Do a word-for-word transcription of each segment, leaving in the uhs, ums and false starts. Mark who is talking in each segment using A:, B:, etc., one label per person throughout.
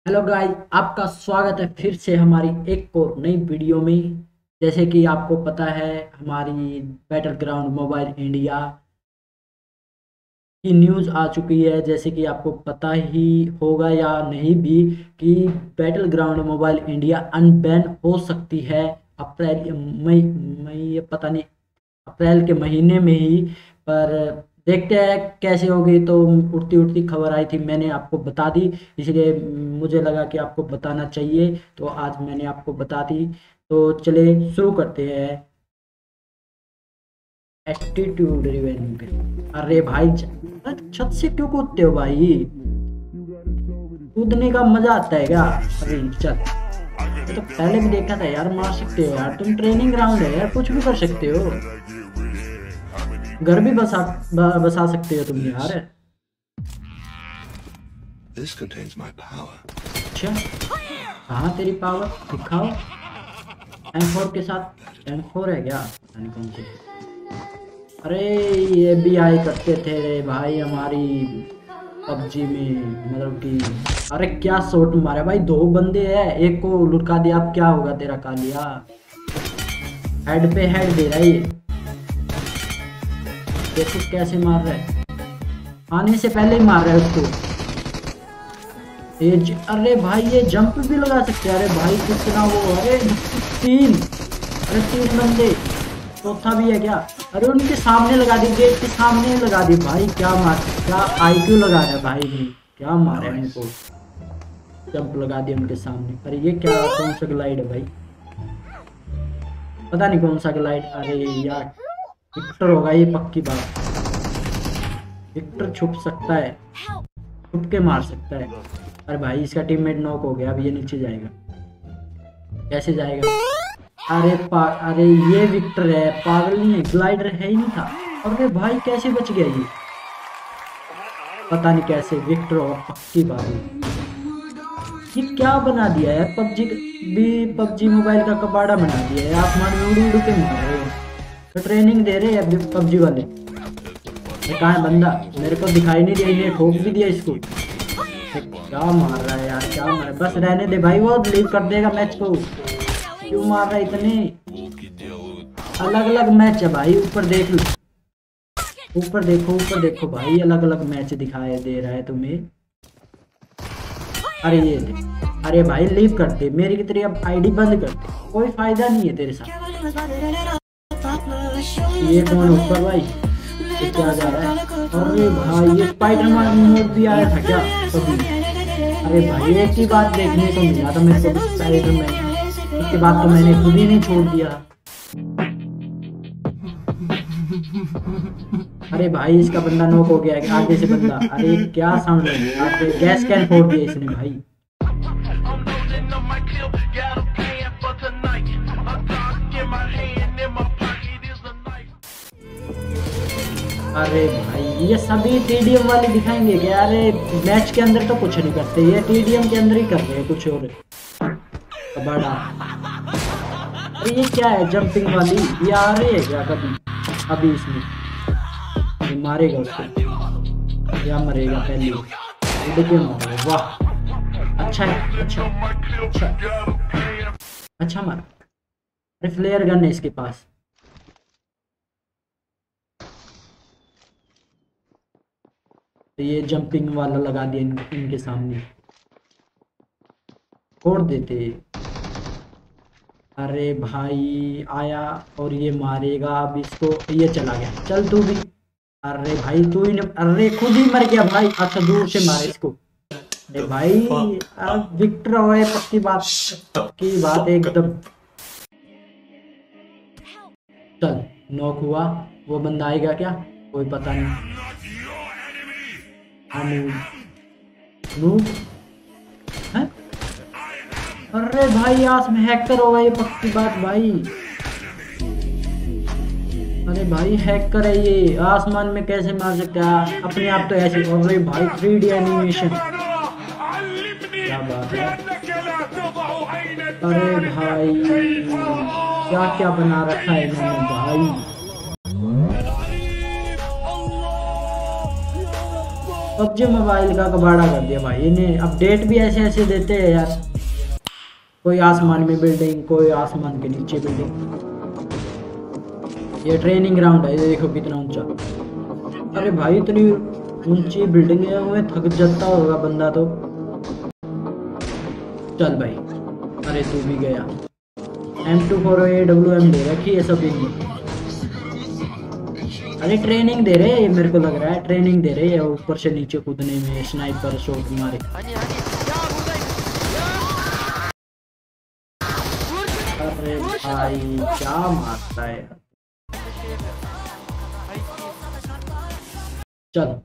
A: Hello guys, आपका स्वागत है फिर से हमारी एक और नई वीडियो में। जैसे कि आपको पता है, हमारी बैटल ग्राउंड मोबाइल इंडिया की न्यूज़ आ चुकी है। जैसे कि आपको पता ही होगा या नहीं भी कि battle ground mobile India unban हो सकती है अप्रैल मई मई पता नहीं अप्रैल के महीने में ही। पर देखते हैं कैसे होगी। तो उड़ती उड़ती खबर आई थी, मैंने आपको बता दी, इसलिए मुझे लगा कि आपको बताना चाहिए, तो आज मैंने आपको बता दी। तो चले शुरू करते हैं। Attitude revenue. अरे भाई च- छत से क्यों कूदते हो भाई? कूदने का मजा आता है क्या? अरे चल, ये तो पहले भी देखा था यार, मार सकते हो यार, तुम ट्रेनिंग ग्राउंड है यार, कुछ भी कर सकते हो। घर भी बसा ब- बसा सकते हो तुम यार।
B: This contains my power.
A: अच्छा, कहाँ तेरी पावर दिखाओ। एम फोर के साथ एम फोर है क्या? यानी कौन सी? अरे ये भी आई करते थे रे भाई हमारी पबजी में, मतलब कि अरे क्या शॉट मारा भाई, दो बंदे हैं, एक को लुढ़का दिया, अब क्या होगा तेरा कालिया? हेड पे हेड दे रहा है ये, देखो कैसे मार रहा है, आने से पहले ही मार रहा है उसको। ये ज... अरे भाई ये जंप भी लगा सकते हैं। अरे भाई कितना वो, अरे तीन, अरे तीन बंदे, चौथा भी है क्या? अरे उनके सामने लगा दी, गेट के सामने लगा दी भाई, क्या मार, क्या आईक्यू लगा रहा है भाई ने, क्या मारा है इनको, जंप लगा दिया उनके सामने। अरे ये क्या, कौन सा ग्लाइड है भाई? पता नहीं कौन सा ग्लाइड। अरे यार विक्टर होगा ये, पक्की बात। विक्टर छुप सकता है, छुप के मार सकता है। अरे भाई इसका टीममेट नॉक हो गया, अब ये नीचे जाएगा, कैसे जाएगा? अरे पा अरे ये विक्टर है, पागल नहीं है, ग्लाइडर है ही नहीं था। अरे भाई कैसे बच गया ये? पता नहीं कैसे विक्टर होगा, पक्की बात है। ये क्या बना दिया है, पबजी भी पबजी मोबाइल का कबाड़ा बना दिया है। आसमान में उड़ उड़ के मार रहे हो, तो ट्रेनिंग दे रहे हैं पबजी वाले। कहाँ है बंदा? मेरे को दिखाई नहीं दिया, इन्हें ठोक भी दिया इसको। क्या मार रहा है यार, क्या मार रहा है? बस रहने दे भाई, वो लीव कर देगा मैच को। क्यों मार रहा है इतने? अलग अलग मैच है भाई, ऊपर देख लो, ऊपर देखो, ऊपर देखो भाई, अलग अलग मैच दिखाई दे रहा है तुम्हें। अरे ये दे। अरे भाई लीव कर दे, मेरी की तेरी अब आईडी बंद कर दे, कोई फायदा नहीं है तेरे साथ। ये कौन ऊपर भाई, ये क्या जा रहा है? अरे भाई ये स्पाइडरमैन मोड भी आया था क्या कभी? अरे भाई एक ही बात देखने को मिला था मेरे को स्पाइडरमैन, उसके बाद तो मैंने खुद ही नहीं छोड़ दिया। अरे भाई इसका बंदा नॉक हो गया है, आगे से बंदा। अरे क्या साउंड है, गैस कैन फोड़ दिया इसने भाई। अरे भाई ये सभी टीडीएम वाले दिखाएंगे क्या? अरे मैच के अंदर तो कुछ नहीं करते, ये टीडीएम के अंदर ही कर रहे हैं कुछ और बड़ा। अरे ये क्या है जंपिंग वाली, ये आ रही है क्या कभी? अभी इसमें ये मारेगा उसको या मरेगा पहले? देखिए मारेगा, वाह अच्छा है, अच्छा अच्छा अच्छा मारा। अरे फ्लेयर गन है इसके पास। तो ये जंपिंग वाला लगा दिया इन, इनके सामने, छोड़ देते। अरे भाई आया और ये मारेगा अब इसको, ये चला गया, चल तू भी। अरे भाई तू ही, अरे खुद ही मर गया भाई। अच्छा दूर से मारे इसको। अरे भाई अब विक्टर हो गए, पक्की बात, पक्की बात एकदम। चल नॉक हुआ, वो बंदा आएगा क्या? कोई पता नहीं। है? अरे भाई आस में हैकर होगा ये, पक्की बात भाई। अरे भाई हैकर है ये, आसमान में कैसे मार सकता है अपने आप तो ऐसे। अरे भाई थ्री डी एनिमेशन, क्या बात है। अरे भाई क्या क्या बना रखा है इन्होंने भाई। पबजी मोबाइल का कबाड़ा कर दिया भाई इन्हें। अपडेट भी ऐसे ऐसे देते हैं यार, कोई आसमान में बिल्डिंग, कोई आसमान के नीचे बिल्डिंग। ये ट्रेनिंग ग्राउंड है, ये देखो कितना ऊंचा। अरे भाई इतनी ऊंची बिल्डिंग है, में थक जाता होगा बंदा तो। चल भाई, अरे तू भी गया। M two four A W M दे रखी है सभी ने। अरे ट्रेनिंग दे रहे हैं, मेरे को लग रहा है ट्रेनिंग दे रहे हैं ऊपर से नीचे कूदने में, स्नाइपर शॉट मारे। अरे भाई क्या मारता है। चलो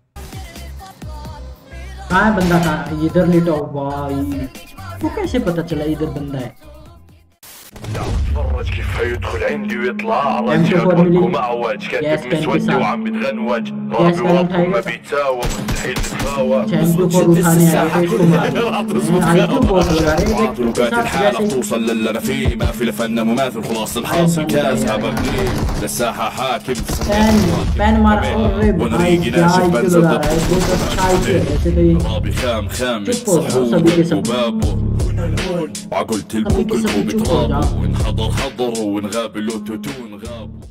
A: कहाँ है बंदा, कहाँ? इधर लेटा हो भाई, तो कैसे पता चला इधर बंदा है?
C: تفرج كيف حيدخل عندي ويطلع على جهة بكم معوج كاتب مسودي وعم بتغنوج رابي وربكم ما بيتساوى مستحيل تتفاوى
A: جد
C: لغات الحالة توصل للي انا فيه ما في لفن مماثل خلاص الحاصل كاس هبقني للساحة حاكم ونريقي ناشف بنزل رابي خام خام صحوه وبابه وعقلت البوكل بترابه وانحضر حضروا ونغاب اللوتوتو ونغابوا।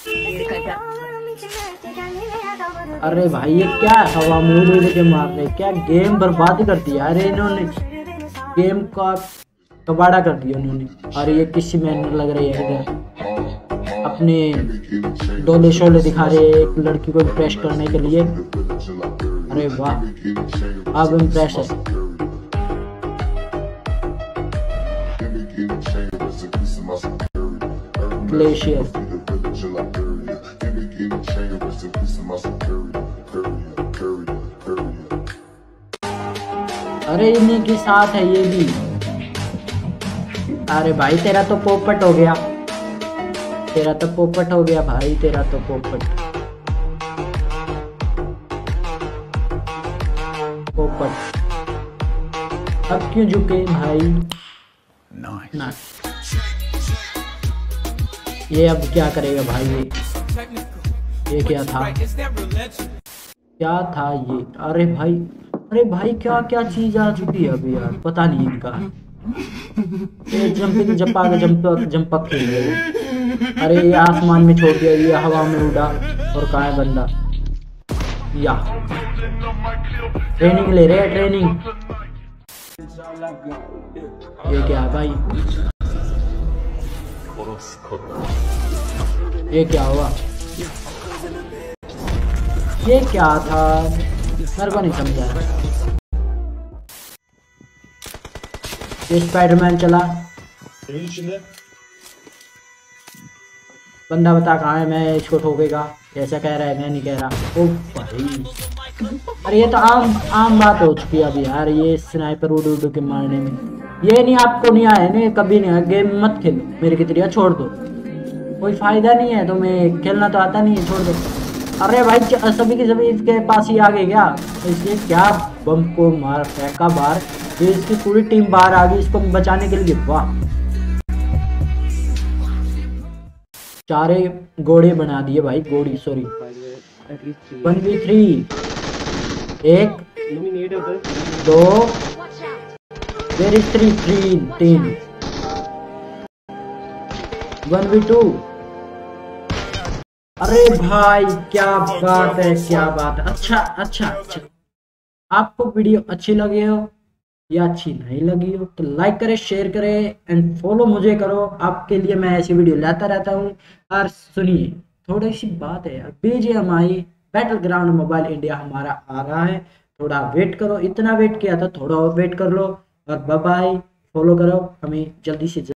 A: अरे भाई ये क्या हवा मूड उड़ के मार रहे, क्या गेम बर्बाद कर दिया। अरे इन्होंने गेम का कबाड़ा कर दिया उन्होंने। और ये किसी में लग रही है इधर अपने डोले शोले दिखा रहे एक लड़की को इम्प्रेस करने के लिए। अरे वाह अब इम्प्रेस है। ग्लेशियर अरे इन्हीं के साथ है ये भी। अरे भाई तेरा तो पोपट हो गया, तेरा तो पोपट हो गया भाई, तेरा तो पोपट पोपट। अब क्यों झुके भाई? ना ये अब क्या करेगा भाई? ये ये क्या था, क्या था ये? अरे भाई, अरे भाई क्या क्या चीज आ चुकी है अभी यार, पता नहीं इनका। ये जंपिंग जंपा के जंप जंपक खेल रहे। अरे ये आसमान में छोड़ दिया, ये हवा में उड़ा। और कहाँ है बंदा? या ट्रेनिंग ले रहे हैं, ट्रेनिंग। ये क्या है भाई? ये क्या हुआ? ये क्या था? मेरे को नहीं समझा। ये स्पाइडरमैन चला। बंदा बता कहाँ है, मैं इसको ठोकेगा। ऐसा कह रहा है, मैं नहीं कह रहा। ओ भाई, अरे ये तो आम आम बात हो चुकी है अभी यार, ये स्नाइपर उड़ उड़ के मारने में। ये नहीं आपको नहीं आया, नहीं कभी नहीं आया। गेम मत खेलो मेरे की तरह, छोड़ दो, कोई फायदा नहीं है तुम्हें खेलना, तो आता नहीं है, छोड़ दो। अरे भाई सभी के सभी इसके पास ही आ गए क्या? इसलिए क्या बम को मार फेंका बाहर, ये इसकी पूरी टीम बाहर आ गई इसको बचाने के लिए। वाह, चारे घोड़े बना दिए भाई, घोड़ी सॉरी। वन वी थ्री, एक दो देयर इज थ्री थ्री तीन, वन वी टू। अरे भाई क्या बात है, क्या बात है। अच्छा अच्छा अच्छा, आपको वीडियो अच्छी लगी हो या अच्छी नहीं लगी हो तो लाइक करें, शेयर करें एंड फॉलो मुझे करो। आपके लिए मैं ऐसी वीडियो लाता रहता हूँ। और सुनिए, थोड़ी सी बात है यार, BGMI battle ground mobile India हमारा आ रहा है, थोड़ा वेट करो। इतना वेट किया था, थोड़ा और वेट कर लो। और बाय बाय, फॉलो करो हमें जल्दी से जल्दी।